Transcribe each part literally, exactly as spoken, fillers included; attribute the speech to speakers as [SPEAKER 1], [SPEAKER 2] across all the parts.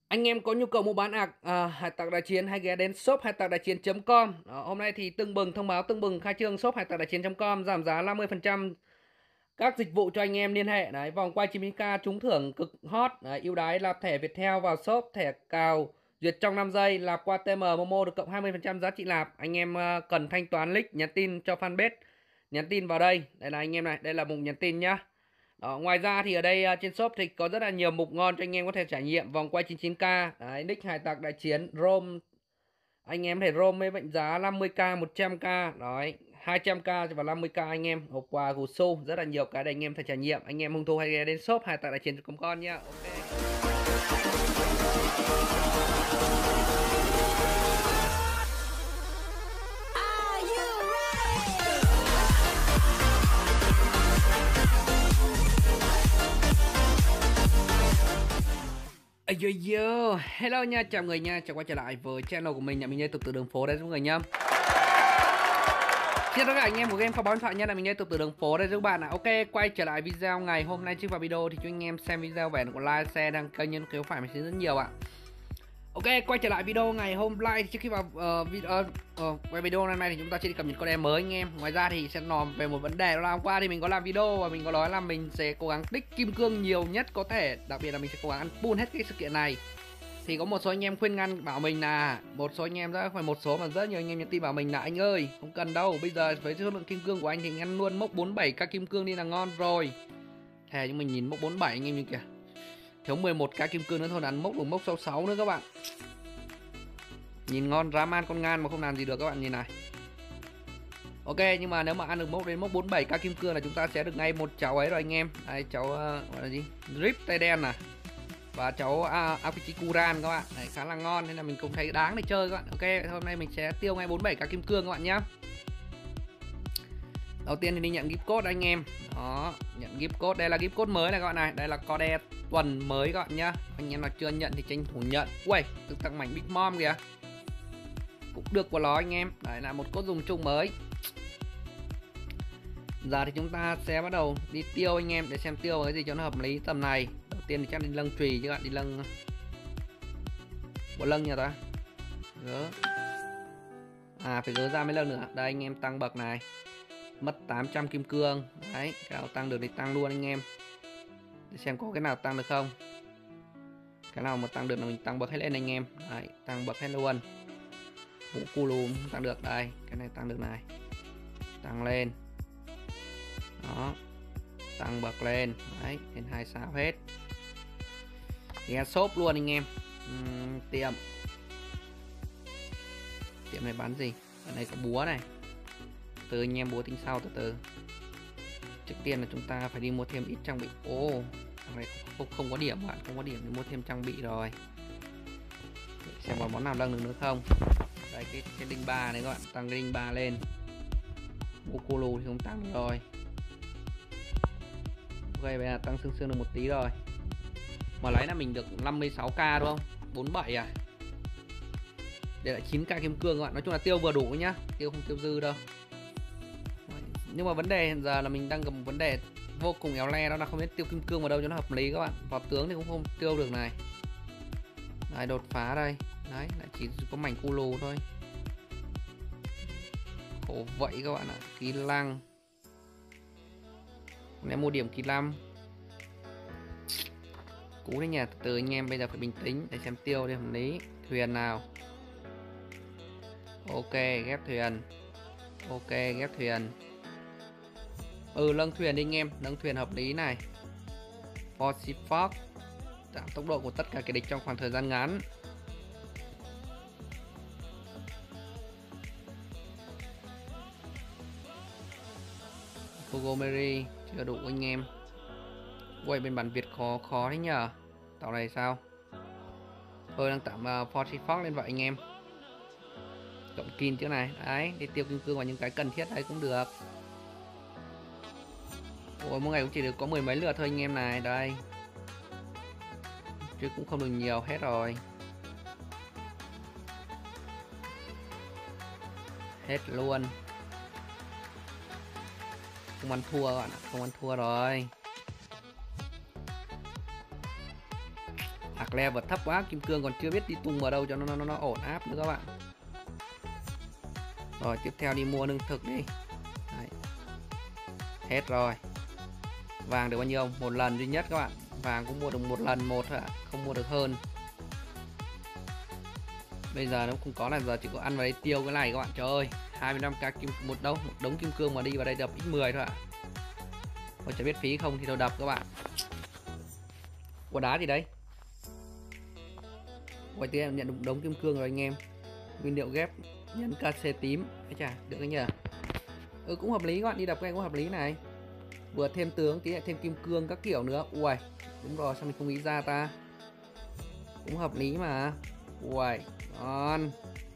[SPEAKER 1] Anh em có nhu cầu mua bán ạc à, hải tặc đại chiến hãy ghé đến shop hải tặc đại chiến chấm com. Đó, hôm nay thì tưng bừng thông báo tưng bừng khai trương shop hải tặc đại chiến chấm com giảm giá năm mươi phần trăm các dịch vụ cho anh em liên hệ. Đấy, vòng quay chín k trúng thưởng cực hot. Đấy, ưu đãi nạp thẻ Viettel vào shop, thẻ cào duyệt trong năm giây, nạp qua tê em Momo được cộng hai mươi phần trăm giá trị nạp. Anh em à, cần thanh toán link nhắn tin cho fanpage, nhắn tin vào đây. Đây là anh em này, đây là mục nhắn tin nhá. Đó, ngoài ra thì ở đây uh, trên shop thì có rất là nhiều mục ngon cho anh em có thể trải nghiệm vòng quay chín chín k. Đấy, nick hải tặc đại chiến ROM, anh em thể ROM với mệnh giá năm mươi k, một trăm k, đấy, hai trăm k và năm mươi k anh em. Hộp quà gù xô, rất là nhiều cái để anh em thể trải nghiệm. Anh em hung thú hay ghé đến shop hải tặc đại chiến cùng con nhá. Ok. Ây yo yo, hello nha, chào người nha, chào quay trở lại với channel của mình, nhà mình liên tục từ đường phố đây mọi người nhá. Xin tất cả anh em của game kho báu điện thoại nha, là mình liên tục từ đường phố đây các bạn ạ. Ok, quay trở lại video ngày hôm nay. Trước vào video thì cho anh em xem video về của like, share, đăng kênh, nhấn kéo phải mình xin rất nhiều ạ. Ok, quay trở lại video ngày hôm nay. Trước khi vào uh, video uh, quay video hôm nay thì chúng ta sẽ đi cập nhật con em mới anh em. Ngoài ra thì sẽ nói về một vấn đề đó là hôm qua thì mình có làm video và mình có nói là mình sẽ cố gắng tích kim cương nhiều nhất có thể, đặc biệt là mình sẽ cố gắng ăn full hết cái sự kiện này. Thì có một số anh em khuyên ngăn bảo mình là, một số anh em rất phải một số mà rất nhiều anh em nhắn tin bảo mình là anh ơi không cần đâu, bây giờ với số lượng kim cương của anh thì anh ăn luôn mốc bốn mươi bảy k kim cương đi là ngon rồi. Thề nhưng mình nhìn mốc bốn mươi bảy anh em như kìa, thiếu mười một k kim cương nữa thôi là ăn mốc được mốc sáu mươi sáu nữa các bạn. Nhìn ngon dã man con ngan mà không làm gì được các bạn, nhìn này. Ok, nhưng mà nếu mà ăn được mốc đến mốc bốn mươi bảy k kim cương là chúng ta sẽ được ngay một cháu ấy rồi anh em. Đây cháu uh, gọi là gì, drip tay đen này, và cháu uh, Apichikuran các bạn. Đấy, khá là ngon nên là mình cũng thấy đáng để chơi các bạn. Ok, hôm nay mình sẽ tiêu ngay bốn mươi bảy k kim cương các bạn nhé. Đầu tiên thì đi nhận gift code anh em. Đó, nhận gift code. Đây là gift code mới này các bạn này. Đây là code tuần mới các bạn nhá. Anh em nào chưa nhận thì tranh thủ nhận. Ui, được tặng mảnh Big Mom kìa, cũng được của nó anh em. Đấy là một code dùng chung mới. Giờ thì chúng ta sẽ bắt đầu đi tiêu anh em, để xem tiêu cái gì cho nó hợp lý tầm này. Đầu tiên thì chắc đi lâng chùy chứ bạn, đi lâng bộ lâng nhà ta gỡ. À phải gỡ ra mấy lần nữa. Đây anh em tăng bậc này, mất tám trăm kim cương. Đấy, cái nào tăng được thì tăng luôn anh em, để xem có cái nào tăng được không. Cái nào mà tăng được là mình tăng bậc hết lên anh em. Đấy, tăng bậc hết luôn. Hũ cu lùm tăng được. Đây, cái này tăng được này, tăng lên. Đó, tăng bậc lên. Đấy, lên hai sao hết. Ghé shop luôn anh em. uhm, Tiệm Tiệm này bán gì? Ở đây có búa này, từ anh em búa tính sau, từ từ. Trước tiên là chúng ta phải đi mua thêm ít trang bị. Ồ, oh, này không, không, không có điểm bạn, không có điểm để mua thêm trang bị rồi. Để xem có món nào nâng được nữa không. Đây cái cái đinh ba này các bạn, tăng cái đinh ba lên. Ukulu thì không tăng được rồi. Ok, bây giờ tăng xương xương được một tí rồi. Mà lấy là mình được năm mươi sáu k đúng không? bốn mươi bảy à? Để lại chín k kim cương các bạn. Nói chung là tiêu vừa đủ nhá, tiêu không tiêu dư đâu. Nhưng mà vấn đề hiện giờ là mình đang gặp một vấn đề vô cùng éo le, đó là không biết tiêu kim cương vào đâu cho nó hợp lý các bạn. Vào tướng thì cũng không tiêu được này. Đấy, đột phá đây. Đấy, lại chỉ có mảnh cu lù thôi. Khổ vậy các bạn ạ. Ký lăng. Nếu mua điểm ký năm. Cú đấy nhà, từ từ anh em, bây giờ phải bình tĩnh để xem tiêu để hợp lý. Thuyền nào. Ok, ghép thuyền. Ok, ghép thuyền. Ừ, nâng thuyền đi anh em, nâng thuyền hợp lý này. Force Fox giảm tốc độ của tất cả kẻ địch trong khoảng thời gian ngắn. Montgomery chưa đủ anh em. Ui, bên bản Việt khó khó đấy nhờ. Tàu này sao? Tôi đang tạm uh, Force Fox lên vậy anh em. Cộng kim chỗ này. Đấy, để tiêu kim cương vào những cái cần thiết đấy cũng được. Ủa, mỗi ngày cũng chỉ được có mười mấy lượt thôi anh em này. Đây, chứ cũng không được nhiều, hết rồi. Hết luôn. Không ăn thua các bạn ạ, không ăn thua rồi. À Ạc level thấp quá, kim cương còn chưa biết đi tung vào đâu cho nó nó, nó ổn áp nữa các bạn. Rồi tiếp theo đi mua lương thực đi. Đấy. Hết rồi. Vàng được bao nhiêu? Một lần duy nhất các bạn. Vàng cũng mua được một lần một thôi ạ, không mua được hơn. Bây giờ nó không có là giờ chỉ có ăn vào đây tiêu cái này các bạn. Trời ơi, hai mươi lăm k kim một đâu, một đống kim cương mà đi vào đây đập x mười thôi ạ. Tôi chả biết phí không thì tôi đập các bạn. Quả đá gì đấy? Quay tí em nhận được đống kim cương rồi anh em. Nguyên liệu ghép nhấn ca xê tím. Đấy chà, được cái nhờ. Ừ cũng hợp lý các bạn, đi đập cái cũng hợp lý này. Vừa thêm tướng tí lại thêm kim cương các kiểu nữa. Ui, đúng rồi, sao mình không nghĩ ra ta. Cũng hợp lý mà. Ui, ngon.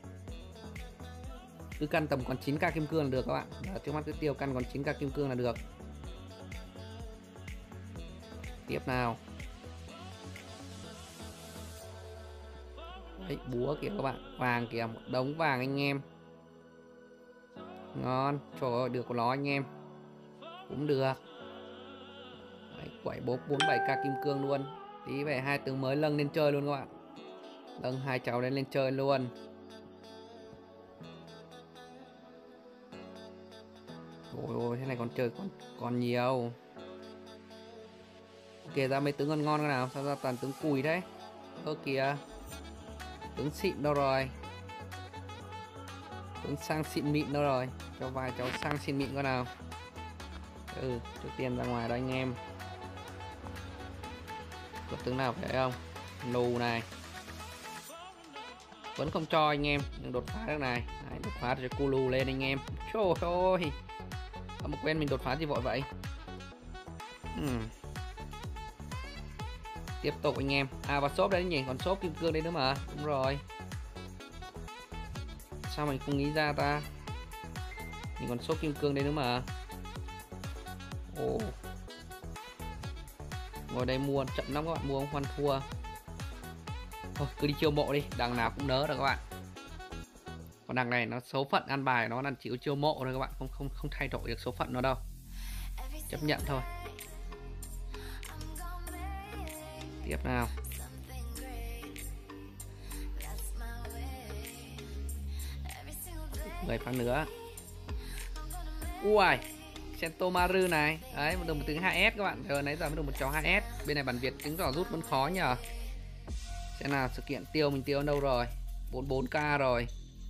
[SPEAKER 1] Cứ căn tầm còn chín k kim cương là được các bạn. Giờ trước mắt cứ tiêu căn còn chín k kim cương là được. Tiếp nào. Đấy, búa kìa các bạn. Vàng kìa, một đống vàng anh em. Ngon. Trời ơi, được của nó anh em. Cũng được. Đấy, quẩy bốn mươi bảy k kim cương luôn. Tí về hai tướng mới lâng lên chơi luôn các bạn. Lâng hai cháu lên lên chơi luôn. Ôi ôi, thế này còn chơi còn còn nhiều. Kìa ra mấy tướng ngon ngon nào. Sao ra toàn tướng cùi đấy. Ơ kìa. Tướng xịn đâu rồi. Tướng sang xịn mịn đâu rồi. Cho vài cháu sang xịn mịn coi nào. Ừ, trước tiên ra ngoài đó anh em. Có tướng nào phải không? Nù này. Vẫn không cho anh em. Nhưng đột phá được này. Đấy, đột phá cho Kulu lên anh em. Trời ơi. Mà quên mình đột phá gì vội vậy. uhm. Tiếp tục anh em. À và shop đấy nhỉ. Còn shop kim cương đấy nữa mà. Đúng rồi. Sao mình không nghĩ ra ta. Mình còn shop kim cương đây nữa mà. Ồ. Ngồi đây mua chậm lắm các bạn. Mua không khoan thua. Thôi cứ đi chiêu mộ đi. Đằng nào cũng nớ rồi các bạn. Còn đằng này nó số phận ăn bài nó là chỉ có chiêu mộ thôi các bạn. Không không không thay đổi được số phận nó đâu. Chấp nhận thôi. Tiếp nào. mười phát nữa. Ui, Sentomaru này. Đấy, được một tướng hai S các bạn. Giờ nãy giờ mới được một cháu hai S. Bên này bản Việt chứng tỏ rút vẫn khó nhờ. Xem nào, sự kiện tiêu mình tiêu ở đâu rồi. bốn mươi bốn k rồi.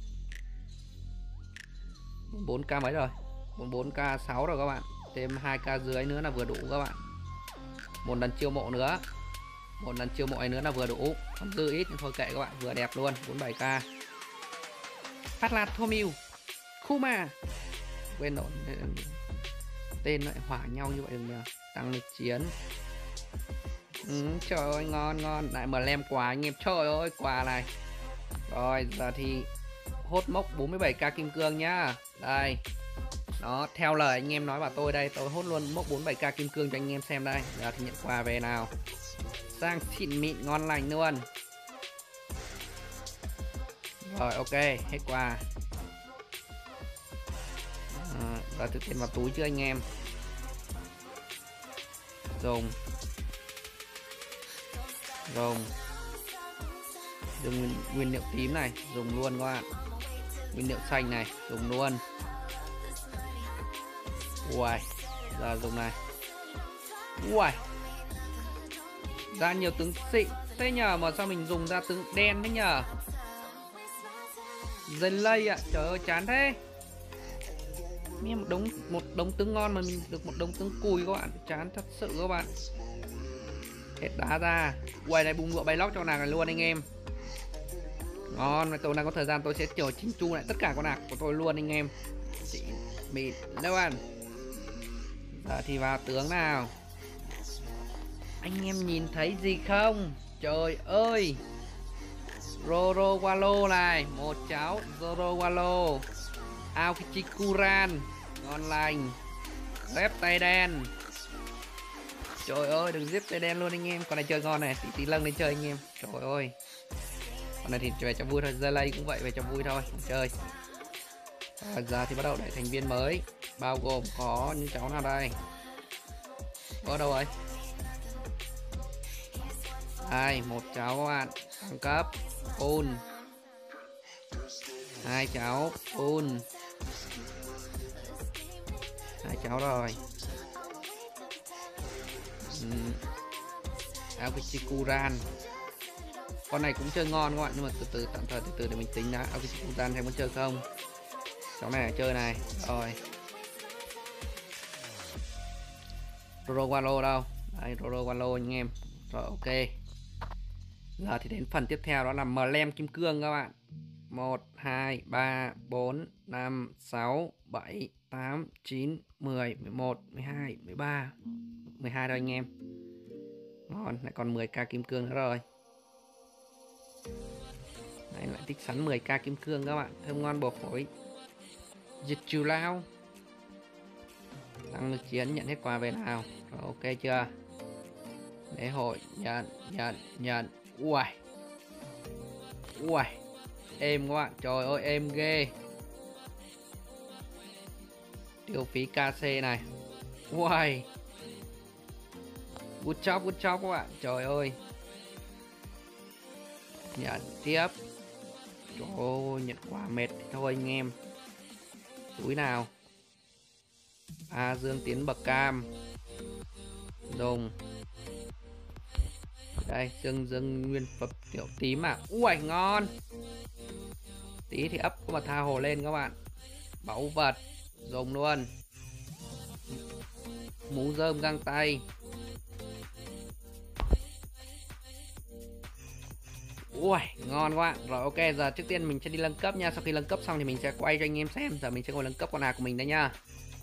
[SPEAKER 1] bốn mươi bốn k mấy rồi. bốn mươi bốn k sáu rồi các bạn. Thêm hai k dưới nữa là vừa đủ các bạn. Một lần chiêu mộ nữa. Một lần chiêu mộ này nữa là vừa đủ. Còn dư ít nhưng thôi kệ các bạn. Vừa đẹp luôn. bốn mươi bảy k. Phát lạt Thomiu Kuma. Quên rồi. Tên lại hỏa nhau như vậy đừng nhờ. Tăng lịch chiến. ừ, Trời ơi ngon ngon. Lại mở lem quà anh em. Trời ơi quà này. Rồi giờ thì hốt mốc bốn mươi bảy k kim cương nhá. Đây. Đó, theo lời anh em nói bảo tôi đây. Tôi hốt luôn mốc bốn mươi bảy k kim cương cho anh em xem đây. Giờ thì nhận quà về nào. Sang xịn mịn ngon lành luôn. Rồi ok, hết quà. à, Giờ thực tiền vào túi chưa anh em. Dùng. Dùng. Dùng nguyên, nguyên liệu tím này. Dùng luôn các bạn. Nguyên liệu xanh này. Dùng luôn. Ui. Giờ dùng này. Ui. Ra nhiều tướng xịn. Thế nhờ mà sao mình dùng ra tướng đen thế nhờ. Dây lây ạ. Trời ơi chán thế. Nghe một đống một đống tướng ngon mà mình được một đống tướng cùi các bạn. Chán thật sự các bạn. Hết đá ra. Quay này bung lụa bay lóc cho nàng này luôn anh em. Ngon. Tôi đang có thời gian tôi sẽ chờ chỉnh chu lại tất cả con nạc của tôi luôn anh em. Chị mịt đâu ăn. Giờ thì vào tướng nào. Anh em nhìn thấy gì không? Trời ơi. Roro Walo này. Một cháu Roro Walo. Aokikuran. Ngon lành. Dép tay đen. Trời ơi đừng dép tay đen luôn anh em. Con này chơi ngon này. Tí tí lâng lên chơi anh em. Trời ơi. Con này thì về cho vui thôi. Zelay cũng vậy, về cho vui thôi. Không chơi. Và giờ thì bắt đầu đẩy thành viên mới. Bao gồm có những cháu nào đây. Có đâu rồi. Đây, một cháu các bạn, thăng cấp, full. Hai cháu, full. Hai cháu rồi. uhm. Aokikuran. Con này cũng chơi ngon các bạn, nhưng mà từ từ tạm thời từ từ để mình tính đã. Aokikuran xem muốn chơi không. Cháu này chơi này, rồi. Rorowalo đâu? Đây, Rorowalo anh em. Rồi ok. Giờ thì đến phần tiếp theo đó là Mlem kim cương các bạn. một, hai, ba, bốn, năm, sáu, bảy, tám, chín, mười, mười một, mười hai, mười ba, mười hai rồi anh em. Ngon, lại còn mười k kim cương nữa rồi. Đấy, lại tích sắn mười k kim cương các bạn. Thơm ngon bổ phổi. Dịch trừ lao. Tăng lực chiến, nhận hết quà về nào. Rồi ok chưa? Lễ hội, nhận, nhận, nhận. Ui. Ui. Êm các bạn, trời ơi êm ghê. Tiêu phí ca xê này. Ui. Good job, good job các bạn, trời ơi. Nhận tiếp. Trời ơi, nhận quà mệt thôi anh em. Túi nào. À, Dương Tiến bậc cam. Dùng. Đây, Dương Dương nguyên phẩm tiểu tím à. Ui, ngon. Tí thì ấp có mà tha hồ lên các bạn. Báu vật. Dùng luôn. Mũ rơm găng tay. Ui, ngon các bạn. Rồi ok, giờ trước tiên mình sẽ đi nâng cấp nha. Sau khi nâng cấp xong thì mình sẽ quay cho anh em xem. Giờ mình sẽ ngồi nâng cấp con nào của mình đây nha.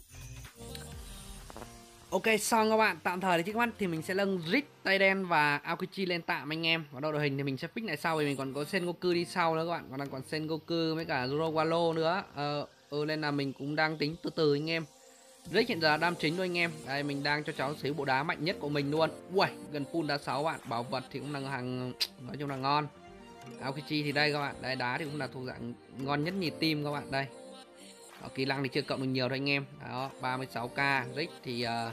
[SPEAKER 1] Ok, xong các bạn, tạm thời thì trước mắt thì mình sẽ nâng Rit, tay đen và Aokichi lên tạm anh em. Và đội hình thì mình sẽ fix lại sau, vì mình còn có Sengoku đi sau nữa các bạn. Còn đang còn Sengoku với cả Rorowalo nữa. Ờ, ừ, nên là mình cũng đang tính từ từ anh em. Rit hiện giờ là đam chính thôi anh em. Đây, mình đang cho cháu xíu bộ đá mạnh nhất của mình luôn. Ui, gần full đá sáu bạn. Bảo vật thì cũng là hàng, nói chung là ngon. Aokichi thì đây các bạn, đây đá thì cũng là thuộc dạng ngon nhất nhì tim các bạn đây. Đó, kỹ năng thì chưa cộng được nhiều thôi anh em. Đó, ba mươi sáu k. Rick thì uh,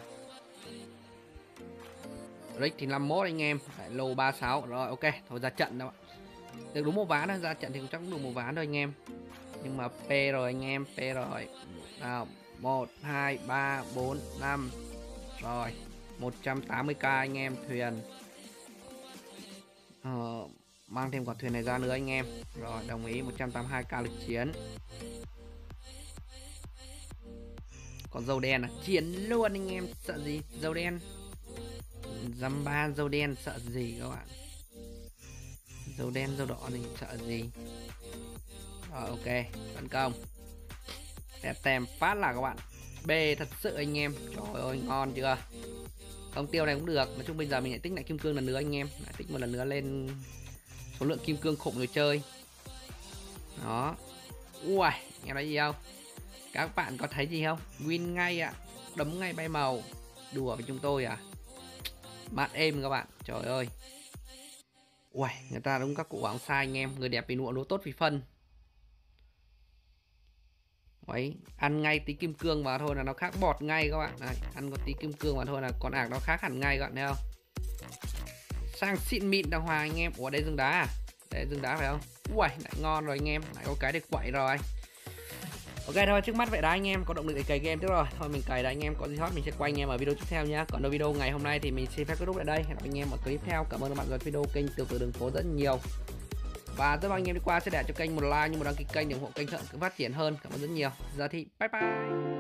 [SPEAKER 1] Rick thì năm mươi mốt anh em. Đấy, lô ba mươi sáu. Rồi ok, thôi ra trận đâu ạ. Được đúng một ván thôi, ra trận thì cũng chắc cũng đủ một ván thôi anh em. Nhưng mà P rồi anh em, P rồi. Nào, một, hai, ba, bốn, năm. Rồi, một trăm tám mươi k anh em, thuyền. Ờ, mang thêm quả thuyền này ra nữa anh em. Rồi, đồng ý, một trăm tám mươi hai k lực chiến. Còn dầu đen à, chiến luôn anh em, sợ gì. Dầu đen dăm ba, dầu đen sợ gì các bạn. Dầu đen dầu đỏ thì sợ gì. Rồi ok, tấn công. Đẹp tèm phát là các bạn. B thật sự anh em. Trời ơi ngon chưa. Không tiêu này cũng được. Nói chung bây giờ mình lại tích lại kim cương lần nữa anh em. Lại tích một lần nữa lên số lượng kim cương khủng người chơi. Đó. Ui, nghe nói gì không. Các bạn có thấy gì không? Win ngay ạ. À. Đấm ngay bay màu. Đùa với chúng tôi à. Bạn êm các bạn. Trời ơi. Ui, người ta đúng các cụ bảo sai anh em. Người đẹp vì nụa, lúa tốt vì phân. Đấy, ăn ngay tí kim cương vào thôi là nó khác bọt ngay các bạn. Đấy, ăn có tí kim cương vào thôi là con ạc nó khác hẳn ngay các bạn thấy không? Sang xịn mịn đàng hoàng anh em. Ủa đây rừng đá à? Đây rừng đá phải không? Ui, lại ngon rồi anh em. Lại có cái để quậy rồi. Ok thôi, trước mắt vậy đó anh em, có động lực để cày game tiếp rồi. Thôi mình cày đã anh em, có gì hot mình sẽ quay anh em ở video tiếp theo nhá. Còn đâu video ngày hôm nay thì mình xin phép kết thúc tại đây. Hẹn gặp anh em ở clip tiếp theo. Cảm ơn các bạn dõi video kênh Tiểu Tử Đường Phố rất nhiều. Và rất mong anh em đi qua sẽ để cho kênh một like, nhưng một đăng ký kênh để ủng hộ kênh thợ phát triển hơn. Cảm ơn rất nhiều. Giờ thì bye bye.